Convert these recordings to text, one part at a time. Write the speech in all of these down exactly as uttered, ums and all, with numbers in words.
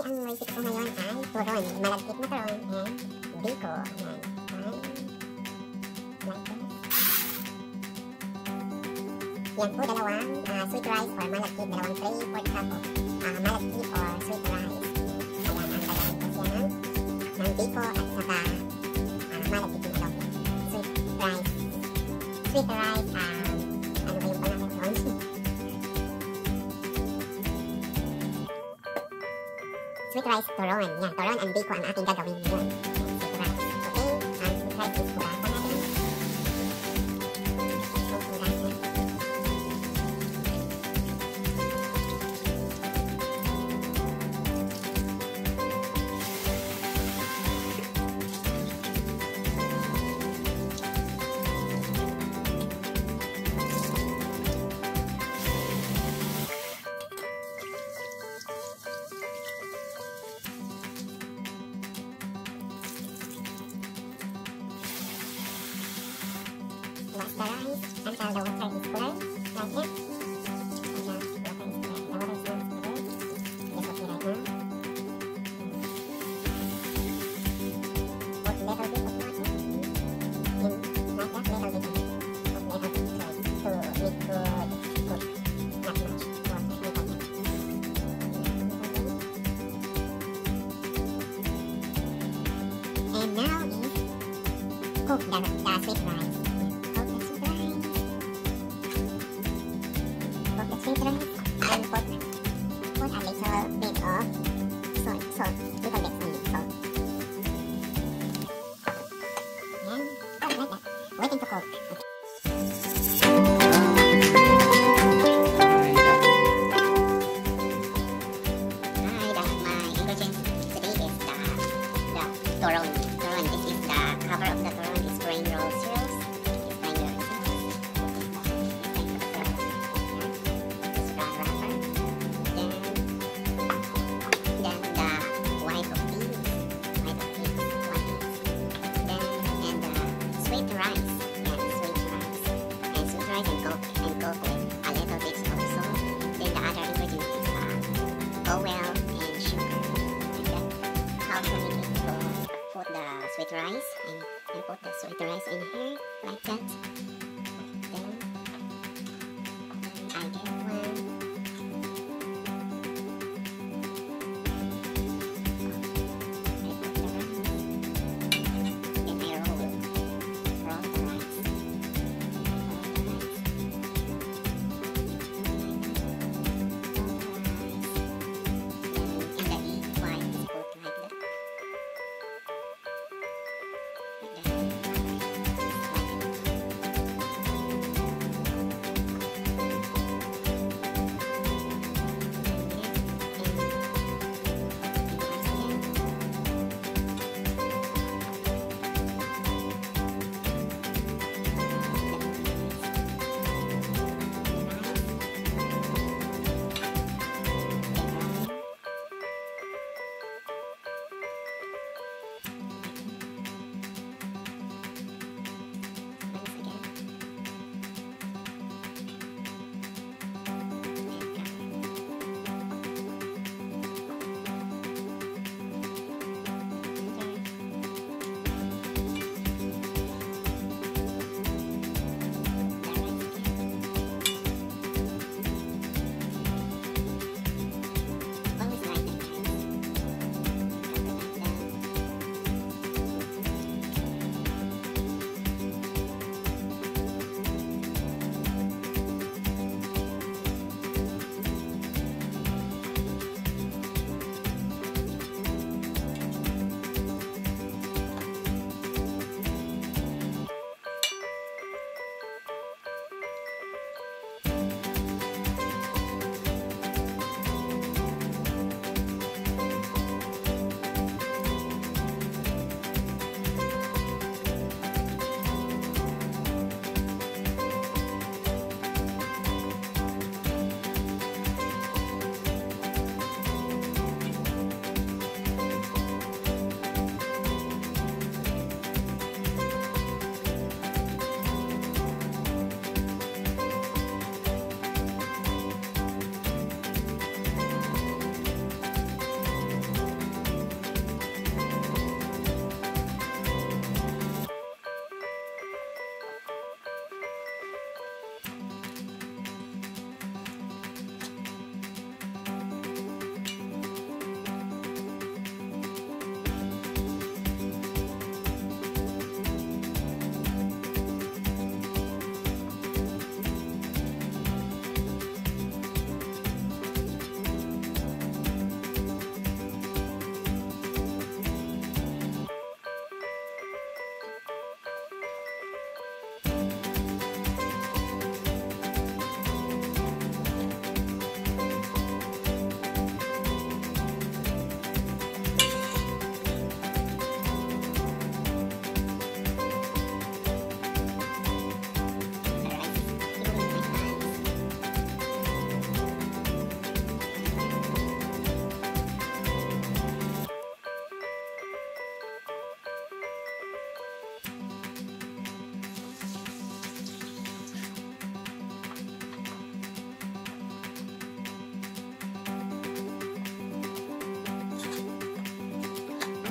ang recipe ko ngayon ay turon, malagkit na turon, and biko. Ayan. Like this. Yan po, dalawang uh, sweet rice or malagkit, dalawang tray, fourth cup of uh, malagkit or sweet rice. Ayan, ang gagawin ko siya ng, ng biko at saka uh, malagkit na adobo. Sweet rice. Sweet rice, um, ano ba yung pangalan doon? Sweet rice turon. Yan, turon and biko ang ating gagawin ngayon. Sweet rice. Okay, ang sweet rice is hugasan natin. So, hugasan. Wash the rice until the water is clear, like this. And the water is clear. The water is not clear. Just okay right now. Put little bit of water in, like that, little bit of it. Put little bit of it to make good cook. Not much water, little bit. And now is cook the, the sweet rice. Sweet rice and put, put a little bit of salt, salt, little bit only, salt. And put it like that, waiting to cook. Hi, the, my ingredients today is the, the turon. Turon, this is the cover of the turon is grain roll cereals. It's grain roll cereals. Sweet rice and, and put the sweet rice in here like that. Then I get one. I put the rice. Then I roll, roll the rice. Roll the rice. And the egg white is put like that.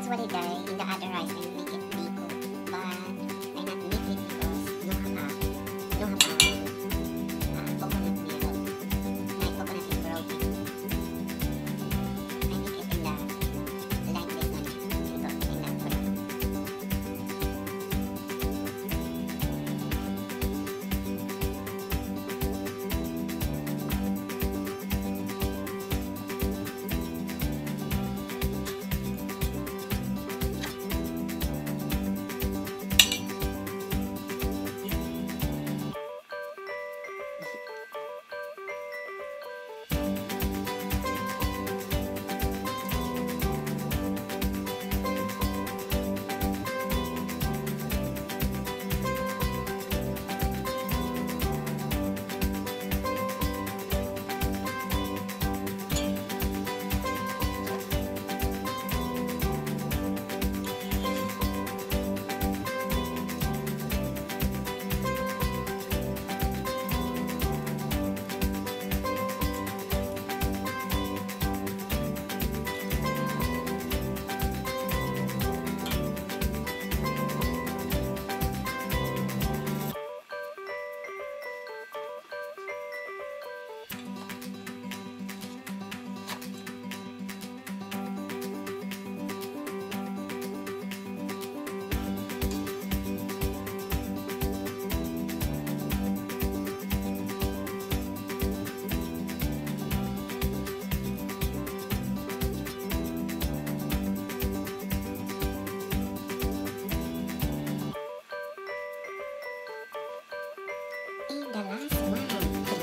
Actually, guys, in the other rice, I make it biko, but I not make it because no have a, no have a, uh, coconut milk. My coconut is broken. I make it in the like this one, ito, in the Turon. The last one. The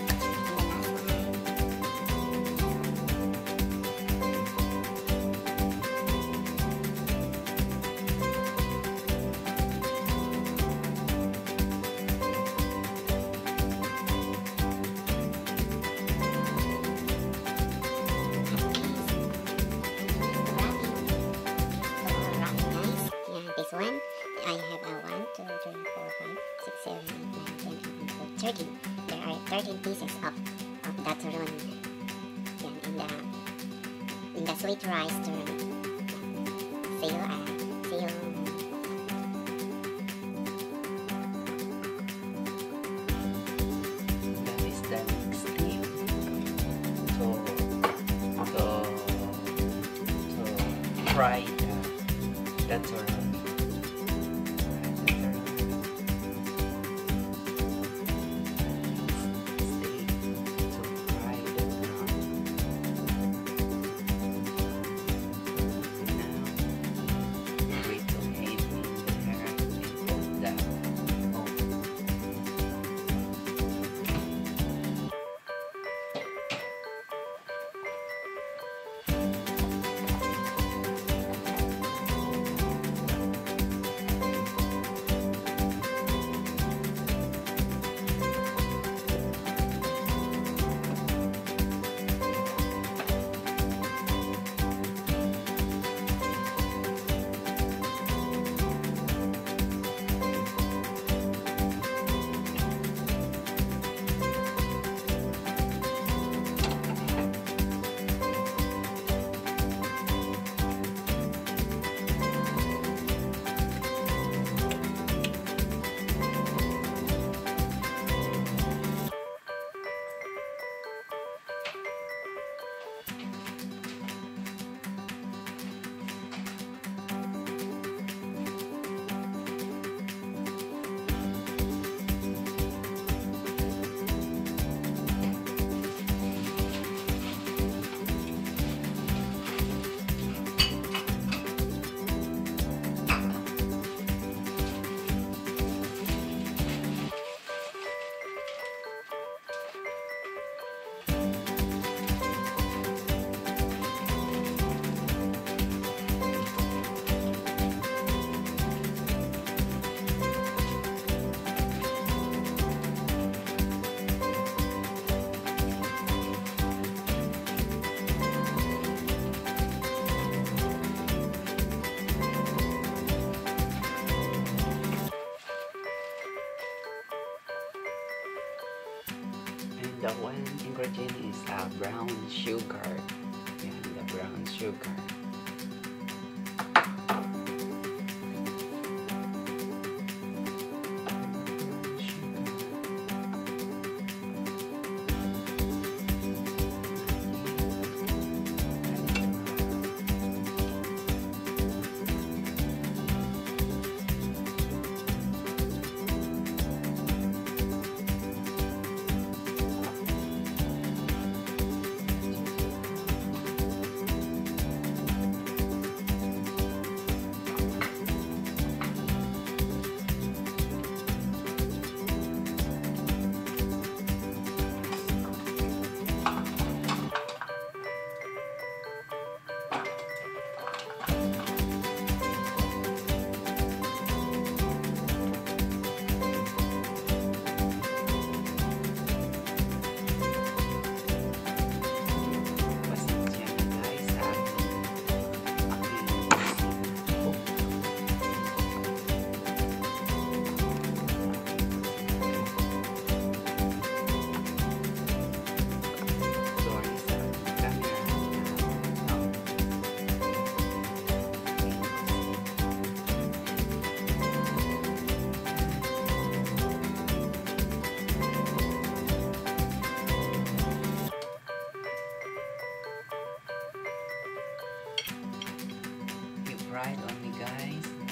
last one. One, I have a one, two, three, four, five, six, seven, eight, nine, ten, eleven, twelve, thirteen. There are thirteen pieces of, of that turon. Yan, in the in the sweet rice turon. See you, uh, see you. That is the next thing. So, so, so fry the, the turon. The one ingredient is uh, brown sugar. Yeah, the brown sugar. subscribe only guys.